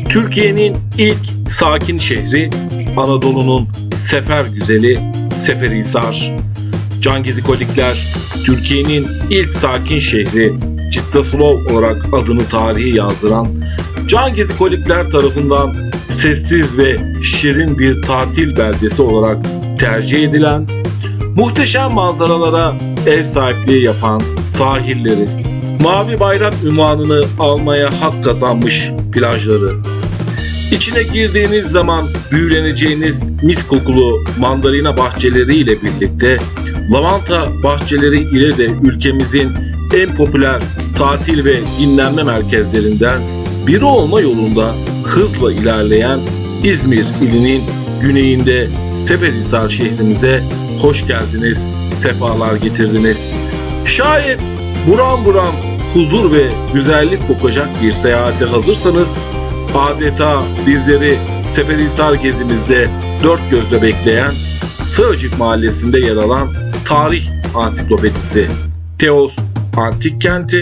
Türkiye'nin ilk sakin şehri, Anadolu'nun sefer güzeli Seferihisar. Cangizikolikler, Türkiye'nin ilk sakin şehri, Cittasulov olarak adını tarihi yazdıran Cangizikolikler tarafından sessiz ve şirin bir tatil beldesi olarak tercih edilen, muhteşem manzaralara ev sahipliği yapan sahilleri, Mavi Bayrak unvanını almaya hak kazanmış plajları, İçine girdiğiniz zaman büyüleneceğiniz mis kokulu mandalina bahçeleri ile birlikte lavanta bahçeleri ile de ülkemizin en popüler tatil ve dinlenme merkezlerinden biri olma yolunda hızla ilerleyen İzmir ilinin güneyinde Seferihisar şehrimize hoş geldiniz, sefalar getirdiniz. Şayet buram buram huzur ve güzellik kokacak bir seyahate hazırsanız, adeta bizleri Seferihisar gezimizde dört gözle bekleyen Sığacık Mahallesi'nde yer alan tarih ansiklopedisi Teos Antik Kenti,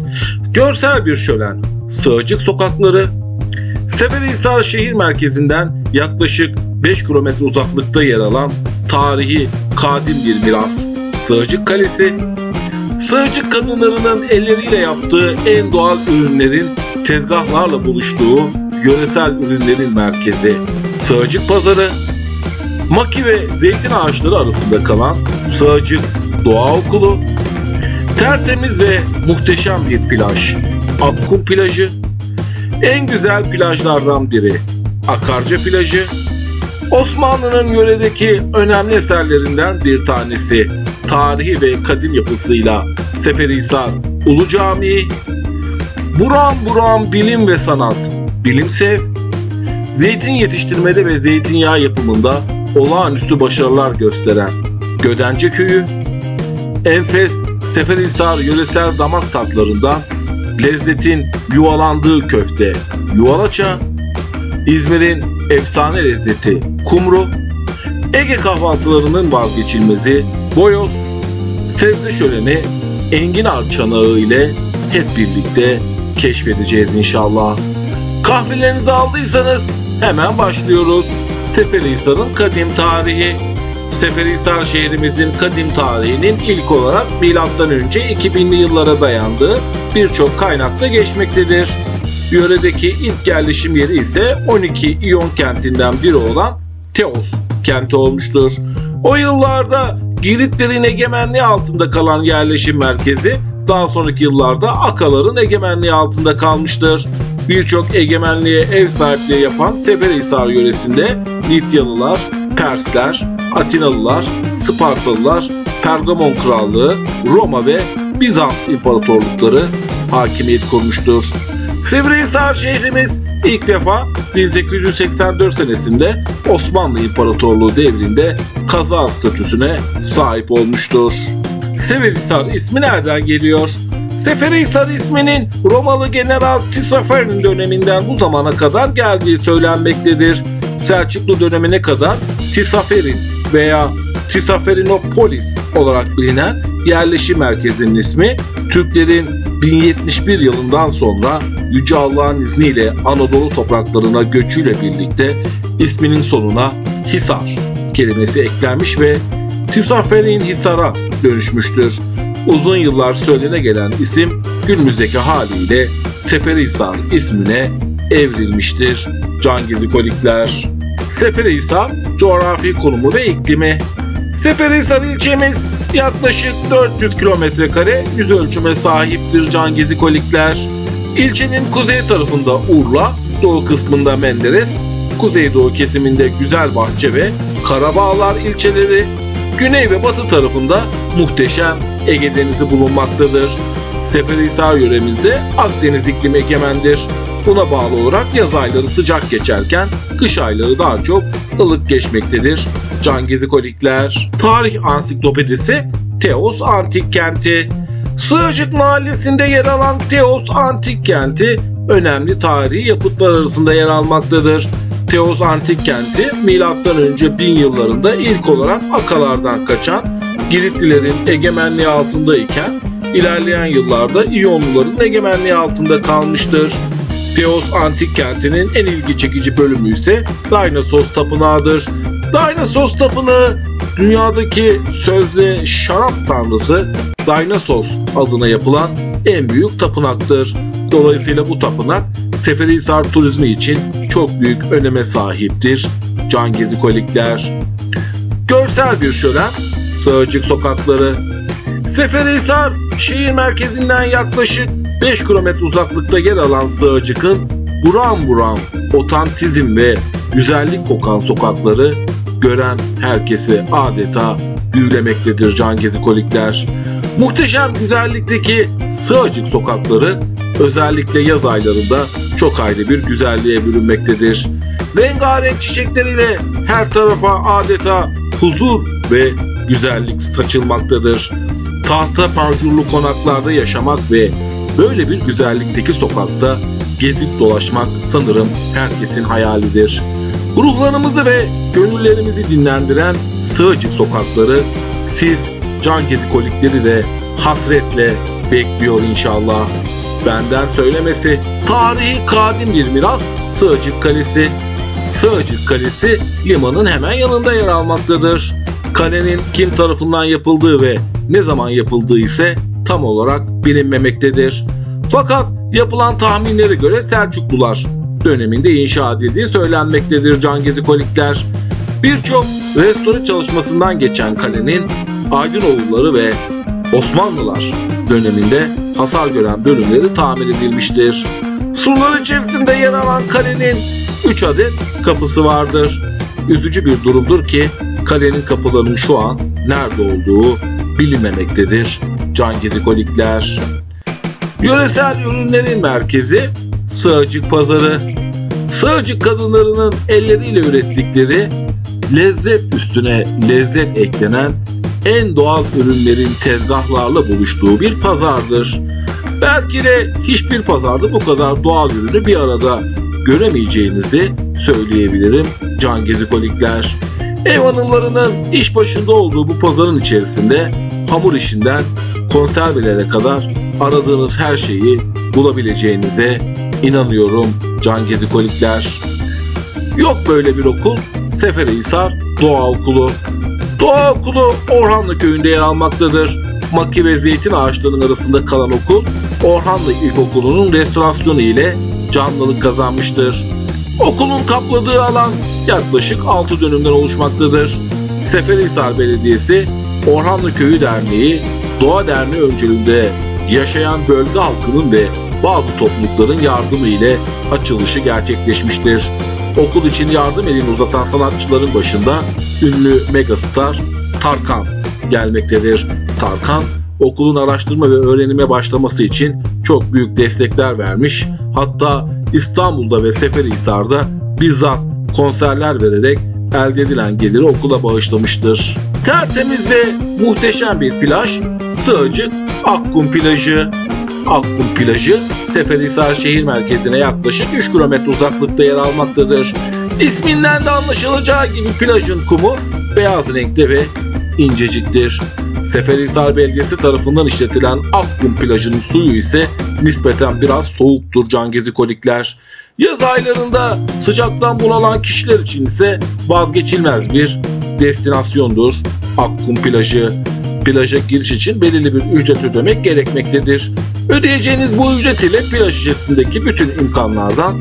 görsel bir şölen Sığacık sokakları, Seferihisar şehir merkezinden yaklaşık 5 kilometre uzaklıkta yer alan tarihi kadim bir miras Sığacık Kalesi, Sığacık kadınlarının elleriyle yaptığı en doğal ürünlerin tezgahlarla buluştuğu yöresel ürünlerin merkezi Sığacık Pazarı, maki ve zeytin ağaçları arasında kalan Sığacık Doğa Okulu, tertemiz ve muhteşem bir plaj Akkum Plajı, en güzel plajlardan biri Akarca Plajı, Osmanlı'nın yöredeki önemli eserlerinden bir tanesi, tarihi ve kadim yapısıyla Seferihisar Ulu Camii, buram buram bilim ve sanat, Bilimsev, zeytin yetiştirmede ve zeytinyağı yapımında olağanüstü başarılar gösteren Gödence Köyü, enfes Seferihisar yöresel damak tatlarından lezzetin yuvalandığı köfte Yuvalaça, İzmir'in efsane lezzeti Kumru, Ege kahvaltılarının vazgeçilmezi Boyoz, sebze şöleni enginar çanağı ile hep birlikte keşfedeceğiz inşallah. Kahvelerinizi aldıysanız hemen başlıyoruz. Seferihisar'ın kadim tarihi. Seferihisar şehrimizin kadim tarihinin ilk olarak M.Ö. 2000'li yıllara dayandığı birçok kaynakta geçmektedir. Yöredeki ilk yerleşim yeri ise 12 İyon kentinden biri olan Teos kenti olmuştur. O yıllarda Giritlerin egemenliği altında kalan yerleşim merkezi daha sonraki yıllarda Akaların egemenliği altında kalmıştır. Birçok egemenliğe ev sahipliği yapan Seferihisar yöresinde Lidyalılar, Persler, Atinalılar, Spartalılar, Pergamon Krallığı, Roma ve Bizans imparatorlukları hakimiyet kurmuştur. Seferihisar şehrimiz ilk defa 1884 senesinde Osmanlı İmparatorluğu devrinde kaza statüsüne sahip olmuştur. Seferihisar ismi nereden geliyor? Seferihisar isminin Romalı General Tissapher'in döneminden bu zamana kadar geldiği söylenmektedir. Selçuklu dönemine kadar Tissapher'in veya Tissaferinopolis olarak bilinen yerleşim merkezinin ismi, Türklerin 1071 yılından sonra Yüce Allah'ın izniyle Anadolu topraklarına göçüyle birlikte isminin sonuna Hisar kelimesi eklenmiş ve Tissaferin-Hisar'a dönüşmüştür. Uzun yıllar söylene gelen isim günümüzdeki haliyle Seferihisar ismine evrilmiştir. Cangizikolikler. Seferihisar coğrafi konumu ve iklimi. Seferihisar ilçemiz yaklaşık 400 km² yüz ölçüme sahiptir Cangizikolikler. İlçenin kuzey tarafında Urla, doğu kısmında Menderes, kuzeydoğu kesiminde Güzelbahçe ve Karabağlar ilçeleri, güney ve batı tarafında muhteşem Ege Denizi bulunmaktadır. Seferihisar yöremizde Akdeniz iklimi egemendir. Buna bağlı olarak yaz ayları sıcak geçerken kış ayları daha çok ılık geçmektedir. Cangizikolikler. Tarih ansiklopedisi Teos Antik Kenti. Sığacık Mahallesi'nde yer alan Teos Antik Kenti önemli tarihi yapıtlar arasında yer almaktadır. Teos Antik Kenti M.Ö. 1000 yıllarında ilk olarak Akalardan kaçan Giritlilerin egemenliği altındayken ilerleyen yıllarda İyonluların egemenliği altında kalmıştır. Teos Antik Kenti'nin en ilgi çekici bölümü ise Dainasos Tapınağı'dır. Dainasos Tapınağı, dünyadaki sözde şarap tanrısı Dainasos adına yapılan en büyük tapınaktır. Dolayısıyla bu tapınak Seferihisar turizmi için çok büyük öneme sahiptir. Cangizikolikler. Görsel bir şölen, Sığacık sokakları. Seferihisar şehir merkezinden yaklaşık 5 kilometre uzaklıkta yer alan Sığacık'ın buram buram otantizm ve güzellik kokan sokakları gören herkesi adeta büyülemektedir cangizikolikler. Muhteşem güzellikteki Sığacık sokakları özellikle yaz aylarında çok ayrı bir güzelliğe bürünmektedir. Rengarenk çiçekleriyle her tarafa adeta huzur ve güzellik saçılmaktadır. Tahta panjurlu konaklarda yaşamak ve böyle bir güzellikteki sokakta gezip dolaşmak sanırım herkesin hayalidir. Ruhlarımızı ve gönüllerimizi dinlendiren Sığacık sokakları siz cangizikolikleri de hasretle bekliyor inşallah. Benden söylemesi, tarihi kadim bir miras Sığacık Kalesi. Sığacık Kalesi limanın hemen yanında yer almaktadır. Kalenin kim tarafından yapıldığı ve ne zaman yapıldığı ise tam olarak bilinmemektedir. Fakat yapılan tahminlere göre Selçuklular döneminde inşa edildiği söylenmektedir cangizikolikler. Birçok restore çalışmasından geçen kalenin Aydınoğulları ve Osmanlılar döneminde hasar gören bölümleri tamir edilmiştir. Surlar içerisinde yer alan kalenin 3 adet kapısı vardır. Üzücü bir durumdur ki kalenin kapılarının şu an nerede olduğu bilinmemektedir cangizikolikler. Yöresel ürünlerin merkezi Sığacık Pazarı. Sığacık kadınlarının elleriyle ürettikleri, lezzet üstüne lezzet eklenen en doğal ürünlerin tezgahlarla buluştuğu bir pazardır. Belki de hiçbir pazarda bu kadar doğal ürünü bir arada göremeyeceğinizi söyleyebilirim cangizikolikler. Ev hanımlarının iş başında olduğu bu pazarın içerisinde hamur işinden konservelere kadar aradığınız her şeyi bulabileceğinize inanıyorum cangizikolikler. Yok böyle bir okul, Seferihisar Doğa Okulu. Doğa Okulu Orhanlı köyünde yer almaktadır. Maki ve zeytin ağaçlarının arasında kalan okul, Orhanlı İlkokulu'nun restorasyonu ile canlılık kazanmıştır. Okulun kapladığı alan yaklaşık 6 dönümden oluşmaktadır. Seferihisar Belediyesi, Orhanlı Köyü Derneği, Doğa Derneği öncülüğünde yaşayan bölge halkının ve bazı toplulukların yardımı ile açılışı gerçekleşmiştir. Okul için yardım elini uzatan sanatçıların başında ünlü megastar Tarkan gelmektedir. Tarkan, okulun araştırma ve öğrenime başlaması için çok büyük destekler vermiş. Hatta İstanbul'da ve Seferihisar'da bizzat konserler vererek elde edilen geliri okula bağışlamıştır. Tertemiz ve muhteşem bir plaj Sığacık Akkum Plajı. Akkum Plajı Seferihisar şehir merkezine yaklaşık 3 kilometre uzaklıkta yer almaktadır. İsminden de anlaşılacağı gibi plajın kumu beyaz renkte ve inceciktir. Seferihisar Belediyesi tarafından işletilen Akkum Plajı'nın suyu ise nispeten biraz soğuktur cangizikolikler. Yaz aylarında sıcaktan bunalan kişiler için ise vazgeçilmez bir destinasyondur Akkum Plajı. Plaja giriş için belirli bir ücret ödemek gerekmektedir. Ödeyeceğiniz bu ücret ile plaj içerisindeki bütün imkanlardan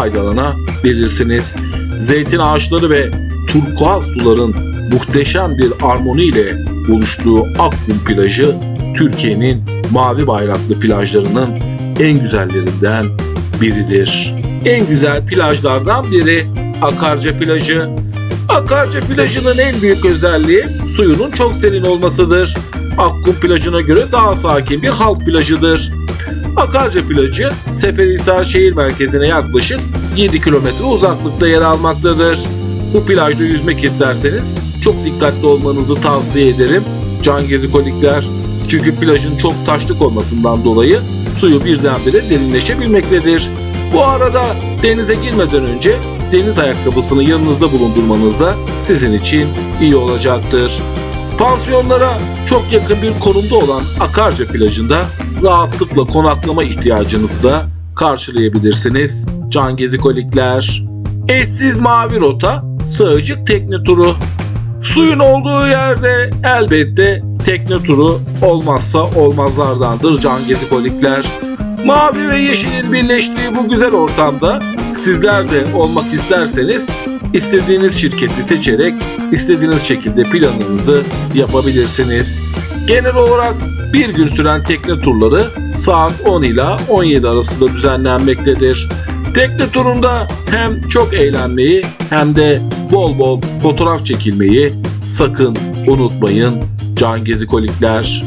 faydalanabilirsiniz. Zeytin ağaçları ve turkuaz suların muhteşem bir armoni ile buluştuğu Akkum Plajı, Türkiye'nin mavi bayraklı plajlarının en güzellerinden biridir. En güzel plajlardan biri Akarca Plajı. Akarca Plajı'nın en büyük özelliği suyunun çok serin olmasıdır. Akkum Plajı'na göre daha sakin bir halk plajıdır. Akarca Plajı, Seferihisar şehir merkezine yaklaşık 7 kilometre uzaklıkta yer almaktadır. Bu plajda yüzmek isterseniz çok dikkatli olmanızı tavsiye ederim cangizikolikler. Çünkü plajın çok taşlık olmasından dolayı suyu birdenbire derinleşebilmektedir. Bu arada denize girmeden önce deniz ayakkabısını yanınızda bulundurmanız da sizin için iyi olacaktır. Pansiyonlara çok yakın bir konumda olan Akarca Plajı'nda rahatlıkla konaklama ihtiyacınızı da karşılayabilirsiniz can gezikolikler. Eşsiz mavi rota, sığcık tekne turu. Suyun olduğu yerde elbette tekne turu olmazsa olmazlardandır can gezikolikler. Mavi ve yeşilin birleştiği bu güzel ortamda sizler de olmak isterseniz istediğiniz şirketi seçerek istediğiniz şekilde planınızı yapabilirsiniz. Genel olarak bir gün süren tekne turları saat 10 ila 17 arasında düzenlenmektedir. Tekne turunda hem çok eğlenmeyi hem de bol bol fotoğraf çekilmeyi sakın unutmayın can gezikolikler.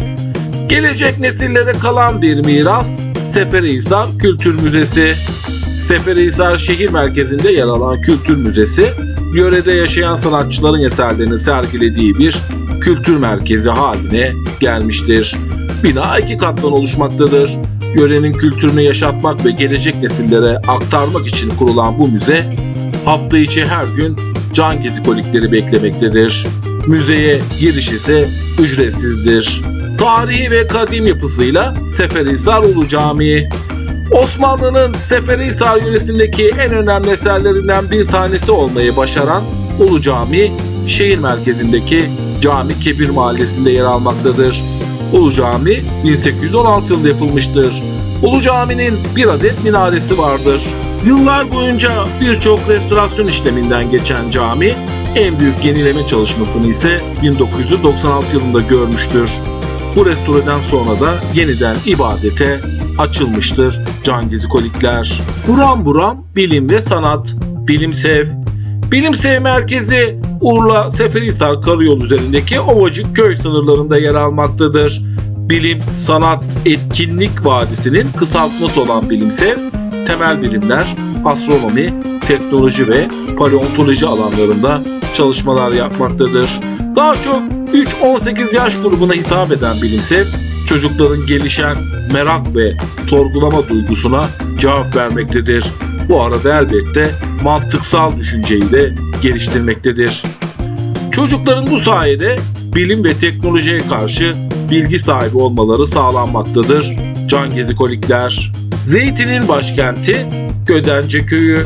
Gelecek nesillere kalan bir miras Seferihisar Kültür Müzesi. Seferihisar şehir merkezinde yer alan kültür müzesi, yörede yaşayan sanatçıların eserlerini sergilediği bir kültür merkezi haline gelmiştir. Bina 2 kattan oluşmaktadır. Yörenin kültürünü yaşatmak ve gelecek nesillere aktarmak için kurulan bu müze, hafta içi her gün can gezikolikleri beklemektedir. Müzeye giriş ise ücretsizdir. Tarihi ve kadim yapısıyla Seferihisar Ulu Camii. Osmanlı'nın Seferihisar yöresindeki en önemli eserlerinden bir tanesi olmayı başaran Ulu Cami, şehir merkezindeki Cami Kebir mahallesinde yer almaktadır. Ulu Cami 1816 yılında yapılmıştır. Ulu Cami'nin bir adet minaresi vardır. Yıllar boyunca birçok restorasyon işleminden geçen cami, en büyük yenileme çalışmasını ise 1996 yılında görmüştür. Bu restoreden sonra da yeniden ibadete açılmıştır can gezikolikler. Buram buram bilim ve sanat. Bilimsev. Bilimsev merkezi Urla Seferihisar Karayolu üzerindeki Ovacık köy sınırlarında yer almaktadır. Bilim, sanat, etkinlik vadisinin kısaltması olan Bilimsev, temel bilimler, astronomi, teknoloji ve paleontoloji alanlarında çalışmalar yapmaktadır. Daha çok 3-18 yaş grubuna hitap eden Bilimsev, çocukların gelişen merak ve sorgulama duygusuna cevap vermektedir. Bu arada elbette mantıksal düşünceyi de geliştirmektedir. Çocukların bu sayede bilim ve teknolojiye karşı bilgi sahibi olmaları sağlanmaktadır can gezikolikler. Zeytin'in başkenti Gödence Köyü.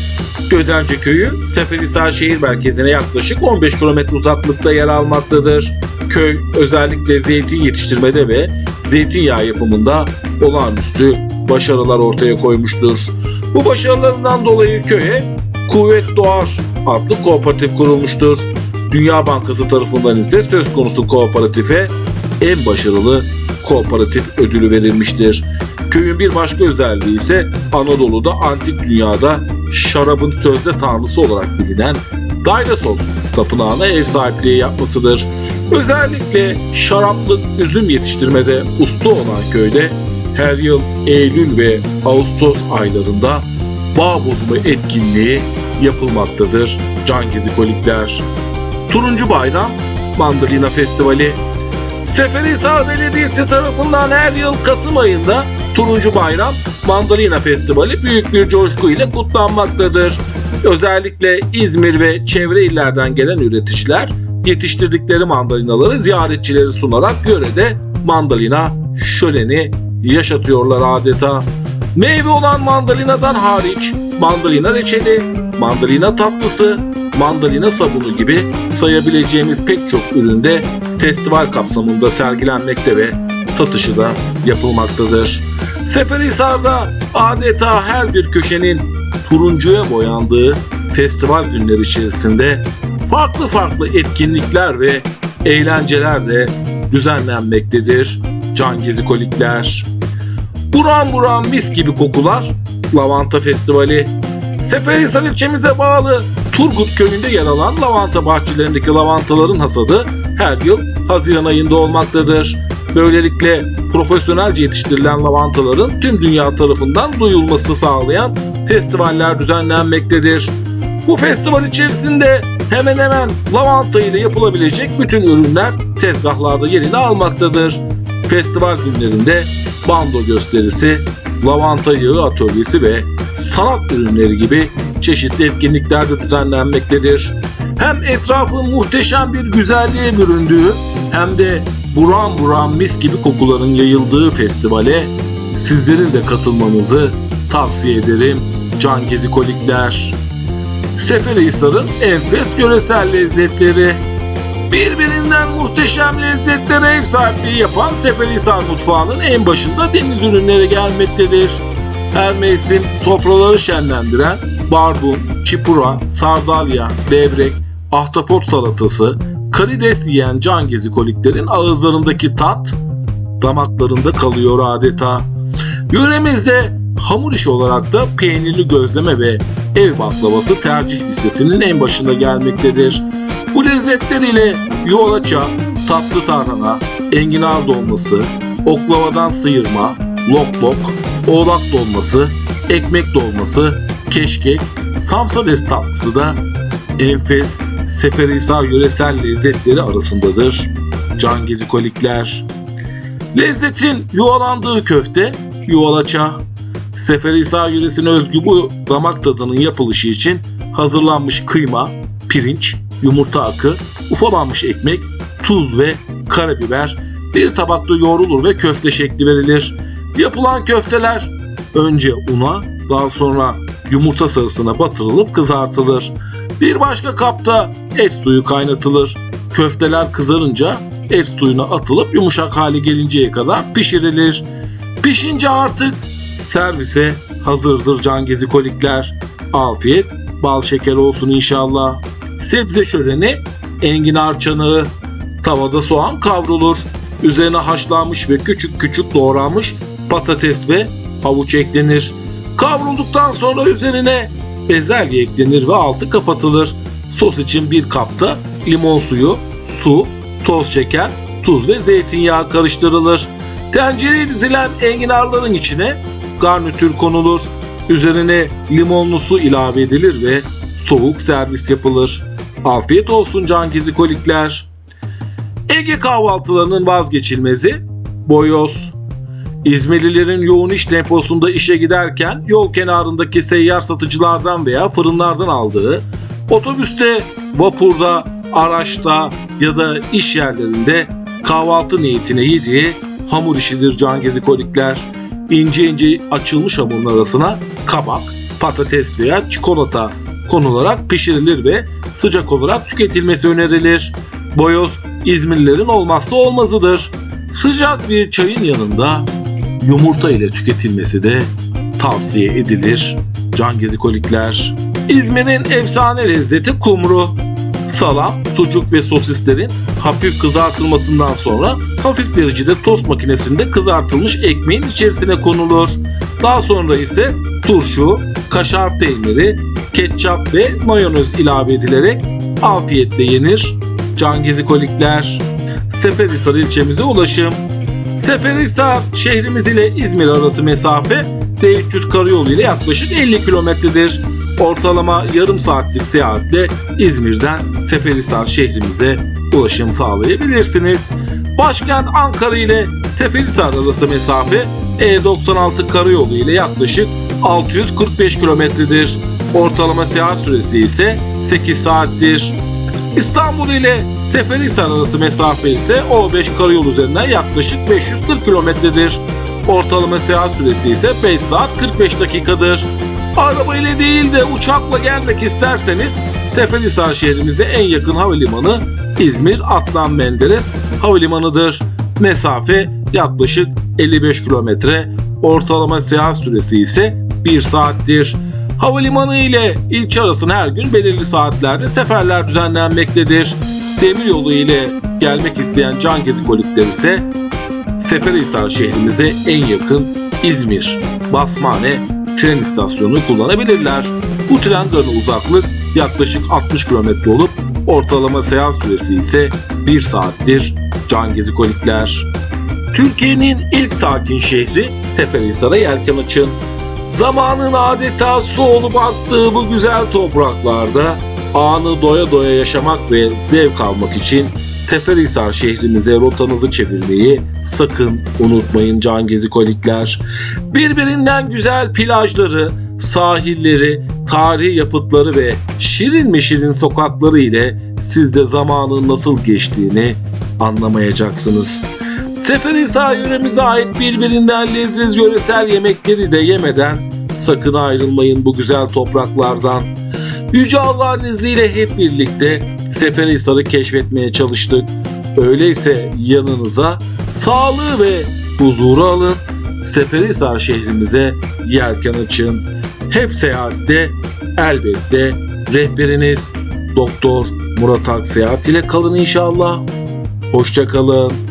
Gödence Köyü, Seferihisar şehir merkezine yaklaşık 15 kilometre uzaklıkta yer almaktadır. Köy özellikle zeytin yetiştirmede ve zeytinyağı yapımında olağanüstü başarılar ortaya koymuştur. Bu başarılarından dolayı köye Kuvvet Doğar adlı kooperatif kurulmuştur. Dünya Bankası tarafından ise söz konusu kooperatife en başarılı kooperatif ödülü verilmiştir. Köyün bir başka özelliği ise Anadolu'da antik dünyada şarabın sözde tanrısı olarak bilinen Dionysos tapınağına ev sahipliği yapmasıdır. Özellikle şaraplık üzüm yetiştirmede usta olan köyde her yıl Eylül ve Ağustos aylarında bağ bozma etkinliği yapılmaktadır can gezikolikler. Turuncu Bayram Mandalina Festivali. Seferihisar Belediyesi tarafından her yıl Kasım ayında Turuncu Bayram Mandalina Festivali büyük bir coşku ile kutlanmaktadır. Özellikle İzmir ve çevre illerden gelen üreticiler yetiştirdikleri mandalinaları ziyaretçileri sunarak yörede mandalina şöleni yaşatıyorlar adeta. Meyve olan mandalinadan hariç mandalina reçeli, mandalina tatlısı, mandalina sabunu gibi sayabileceğimiz pek çok üründe festival kapsamında sergilenmekte ve satışı da yapılmaktadır. Seferihisar'da adeta her bir köşenin turuncuya boyandığı festival günleri içerisinde farklı farklı etkinlikler ve eğlenceler de düzenlenmektedir can gezikolikler. Buram buram mis gibi kokular Lavanta Festivali. Seferihisar ilçemize bağlı Turgut köyünde yer alan lavanta bahçelerindeki lavantaların hasadı her yıl Haziran ayında olmaktadır. Böylelikle profesyonelce yetiştirilen lavantaların tüm dünya tarafından duyulması sağlayan festivaller düzenlenmektedir. Bu festival içerisinde hemen hemen lavanta ile yapılabilecek bütün ürünler tezgahlarda yerini almaktadır. Festival günlerinde bando gösterisi, lavanta yağı atölyesi ve sanat ürünleri gibi çeşitli etkinlikler de düzenlenmektedir. Hem etrafın muhteşem bir güzelliğe büründüğü hem de buram buram mis gibi kokuların yayıldığı festivale Sizlerin de katılmanızı tavsiye ederim can gezikolikler. Seferihisar'ın enfes yöresel lezzetleri. Birbirinden muhteşem lezzetlere ev sahipliği yapan Seferihisar mutfağının en başında deniz ürünleri gelmektedir. Her mevsim sofraları şenlendiren barbun, çipura, sardalya, levrek, ahtapot salatası, karides yiyen can gezikoliklerin ağızlarındaki tat damaklarında kalıyor adeta. Yöremizde hamur işi olarak da peynirli gözleme ve ev baklavası tercih listesinin en başında gelmektedir. Bu lezzetler ile yolaça, tatlı tarhana, enginar dolması, oklavadan sıyırma, lok lok, oğlak dolması, ekmek dolması, keşkek, samsades tatlısı da enfes Seferihisar yöresel lezzetleri arasındadır can gezikolikler. Lezzetin yuvalandığı köfte, yuvalaça. Seferihisar yöresine özgü bu damak tadının yapılışı için hazırlanmış kıyma, pirinç, yumurta akı, ufalanmış ekmek, tuz ve karabiber bir tabakta yoğrulur ve köfte şekli verilir. Yapılan köfteler önce una, daha sonra yumurta sarısına batırılıp kızartılır. Bir başka kapta et suyu kaynatılır. Köfteler kızarınca et suyuna atılıp yumuşak hale gelinceye kadar pişirilir. Pişince artık servise hazırdır can gezikolikler. Afiyet, bal şeker olsun inşallah. Sebze şöleni, enginar çanağı. Tavada soğan kavrulur. Üzerine haşlanmış ve küçük küçük doğranmış patates ve havuç eklenir. Kavrulduktan sonra üzerine bezelye eklenir ve altı kapatılır. Sos için bir kapta limon suyu, su, toz şeker, tuz ve zeytinyağı karıştırılır. Tencereye dizilen enginarların içine garnitür konulur. Üzerine limonlu su ilave edilir ve soğuk servis yapılır. Afiyet olsun can gezikolikler. Ege kahvaltılarının vazgeçilmezi boyoz. İzmirlilerin yoğun iş temposunda işe giderken yol kenarındaki seyyar satıcılardan veya fırınlardan aldığı, otobüste, vapurda, araçta ya da iş yerlerinde kahvaltı niyetine yediği hamur işidir can gezikolikler. İnce ince açılmış hamurun arasına kabak, patates veya çikolata konularak pişirilir ve sıcak olarak tüketilmesi önerilir. Boyoz İzmirlilerin olmazsa olmazıdır. Sıcak bir çayın yanında yumurta ile tüketilmesi de tavsiye edilir can gezikolikler. İzmir'in efsane lezzeti kumru. Salam, sucuk ve sosislerin hafif kızartılmasından sonra hafif derecede tost makinesinde kızartılmış ekmeğin içerisine konulur. Daha sonra ise turşu, kaşar peyniri, ketçap ve mayonez ilave edilerek afiyetle yenir can gezikolikler. Seferihisar ilçemize ulaşım. Seferihisar şehrimiz ile İzmir arası mesafe D300 karayolu ile yaklaşık 50 kilometredir. Ortalama yarım saatlik seyahatle İzmir'den Seferihisar şehrimize ulaşım sağlayabilirsiniz. Başkent Ankara ile Seferihisar arası mesafe E96 karayolu ile yaklaşık 645 kilometredir. Ortalama seyahat süresi ise 8 saattir. İstanbul ile Seferihisar arası mesafe ise O5 karayolu üzerinden yaklaşık 540 kilometredir. Ortalama seyahat süresi ise 5 saat 45 dakikadır. Araba ile değil de uçakla gelmek isterseniz Seferihisar şehrimize en yakın havalimanı İzmir Adnan Menderes Havalimanı'dır. Mesafe yaklaşık 55 kilometre. Ortalama seyahat süresi ise 1 saattir. Havalimanı ile ilçe arasında her gün belirli saatlerde seferler düzenlenmektedir. Demiryolu ile gelmek isteyen can gezikolikler ise Seferihisar şehrimize en yakın İzmir Basmane tren istasyonunu kullanabilirler. Bu tren garına uzaklık yaklaşık 60 kilometre olup ortalama seyahat süresi ise 1 saattir can gezikolikler. Türkiye'nin ilk sakin şehri Seferihisar'a yelken açın. Zamanın adeta su olup aktığı bu güzel topraklarda anı doya doya yaşamak ve zevk almak için Seferihisar şehrimize rotanızı çevirmeyi sakın unutmayın can gezikolikler. Birbirinden güzel plajları, sahilleri, tarihi yapıtları ve şirin mi şirin sokakları ile siz de zamanın nasıl geçtiğini anlamayacaksınız. Seferihisar yöremize ait birbirinden leziz yöresel yemekleri de yemeden sakın ayrılmayın bu güzel topraklardan. Yüce Allah'ın izniyle hep birlikte Seferihisar'ı keşfetmeye çalıştık. Öyleyse yanınıza sağlığı ve huzuru alın. Seferihisar şehrimize yelken açın. Hep seyahatte elbette rehberiniz Doktor Murat Akseyahat ile kalın inşallah. Hoşça kalın.